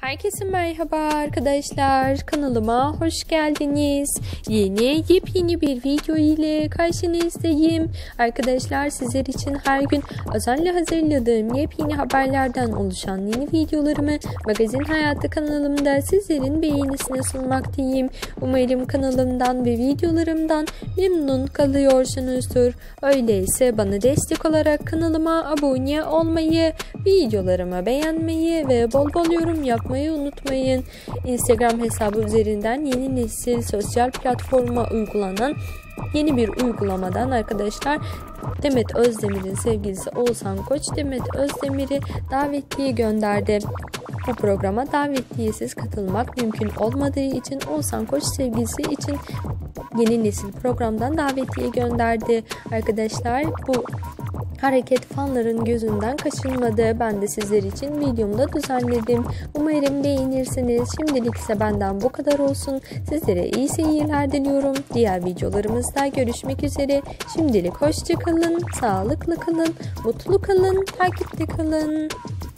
Herkese merhaba arkadaşlar, kanalıma hoş geldiniz. Yepyeni bir video ile karşınızdayım. Arkadaşlar, sizler için her gün özenle hazırladığım yepyeni haberlerden oluşan yeni videolarımı Magazin Hayatı kanalımda sizlerin beğenisine sunmaktayım. Umarım kanalımdan ve videolarımdan memnun kalıyorsunuzdur. Öyleyse bana destek olarak kanalıma abone olmayı, videolarımı beğenmeyi ve bol bol yorum yapmayı unutmayın. Instagram hesabı üzerinden yeni nesil sosyal platforma uygulanan yeni bir uygulamadan arkadaşlar Demet Özdemir'in sevgilisi Oğuzhan Koç Demet Özdemir'i davetliye gönderdi. Bu programa davetliyesiz katılmak mümkün olmadığı için Oğuzhan Koç sevgilisi için yeni nesil programdan davetiye gönderdi. Arkadaşlar, bu hareket fanların gözünden kaçınmadı. Ben de sizler için videomda düzenledim. Umarım beğenirsiniz. Şimdilik ise benden bu kadar olsun. Sizlere iyi seyirler diliyorum. Diğer videolarımızda görüşmek üzere. Şimdilik hoşça kalın, sağlıklı kalın, mutlu kalın, takipte kalın.